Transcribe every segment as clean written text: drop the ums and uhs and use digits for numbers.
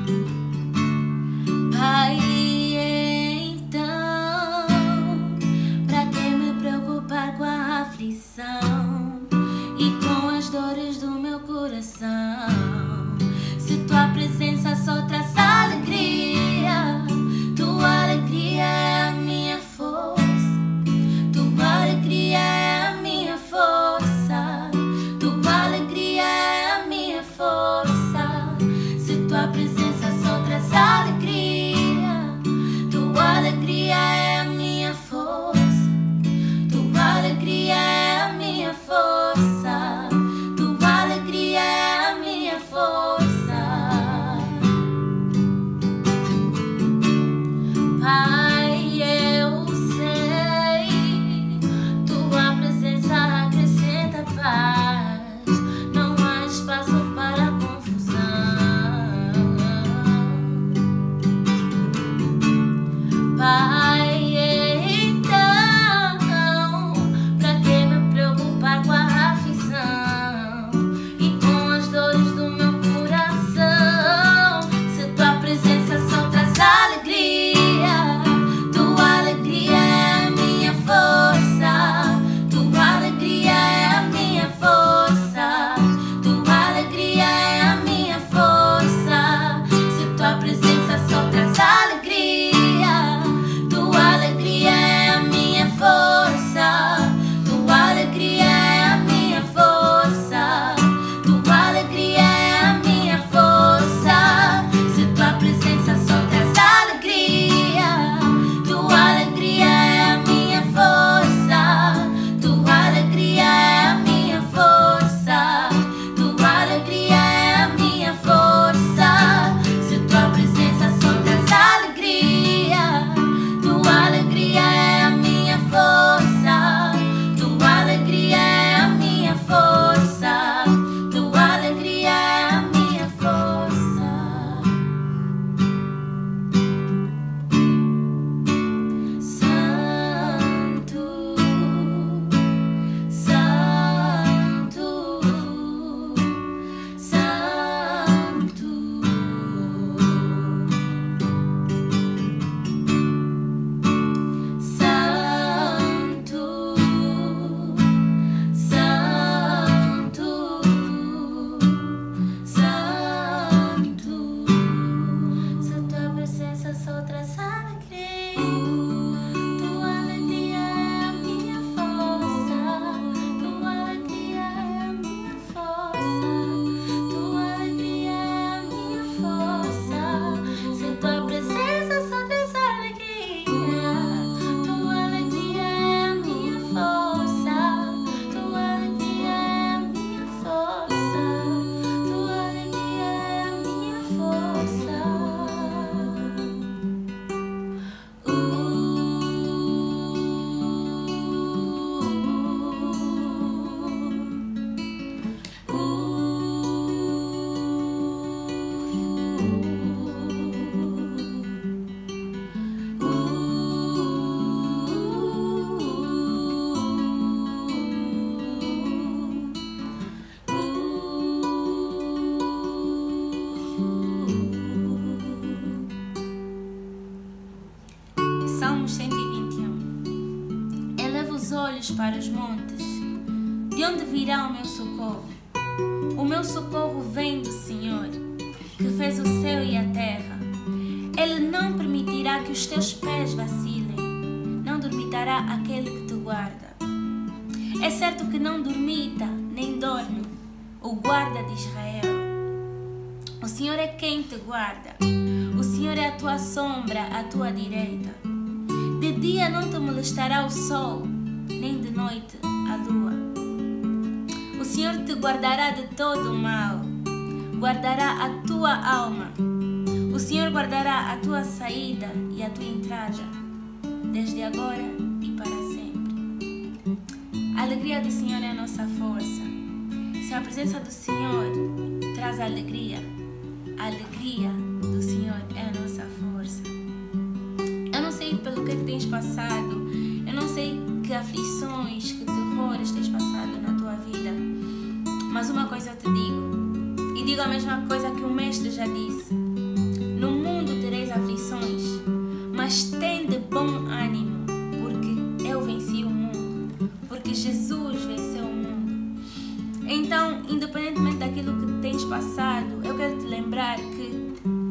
Pai, então, pra que me preocupar com a aflição e com as dores do meu coração? Se tua presença só traz alegria, tua alegria é a minha força, tua alegria é a minha força, tua alegria é a minha força. Se tua presença só traz alegria, tua alegria é a minha força, tua alegria é a minha força, tua alegria é a minha força. Pai, eu sei, tua presença acrescenta paz, não há espaço para confusão. Pai, então, pra que me preocupar com a aflição e com as dores do meu coração? Se tua presença só traz alegria, tua alegria é a minha força, tua alegria é a minha força, tua alegria é a minha força. Se tua presença só traz alegria, tua alegria é a minha força, tua alegria é a minha força, tua alegria é a minha força. Se tua presença só traz alegria, tua alegria é a minha força, tua alegria é a minha força, tua alegria é a minha força. Se tua presença só traz alegria, tua alegria é a minha força, tua alegria é a minha força, tua alegria é a minha força. Santo, Santo, Santo. Se tua presença só traz alegria, tua alegria é a minha força, tua alegria é a minha força, tua alegria é a minha força. Se tua presença só traz alegria, tua alegria é a minha força, tua alegria é a minha força, tua alegria é a minha força. Salmos 121. Eleva os olhos para os montes, de onde virá o meu socorro? O meu socorro vem do Senhor, que fez o céu e a terra. Ele não permitirá que os teus pés vacilem, não dormitará aquele que te guarda. É certo que não dormita, nem dorme o guarda de Israel. O Senhor é quem te guarda, o Senhor é a tua sombra à tua direita. De dia não te molestará o sol, nem de noite a lua. O Senhor te guardará de todo o mal, guardará a tua alma. O Senhor guardará a tua saída e a tua entrada, desde agora e para sempre. A alegria do Senhor é a nossa força. Se a presença do Senhor traz alegria, a alegria do Senhor é a nossa força. Eu não sei pelo que tens passado, eu não sei que aflições, que terrores tens passado na tua vida, mas uma coisa eu te digo, e digo a mesma coisa que o Mestre já disse: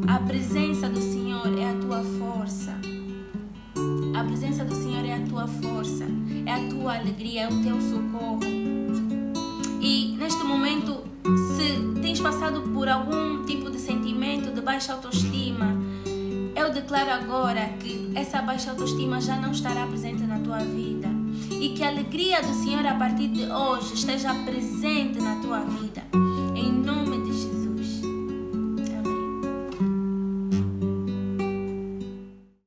A presença do Senhor é a tua força. A presença do Senhor é a tua força, é a tua alegria, é o teu socorro. E neste momento, se tens passado por algum tipo de sentimento de baixa autoestima, eu declaro agora que essa baixa autoestima já não estará presente na tua vida. E que a alegria do Senhor a partir de hoje esteja presente na tua vida.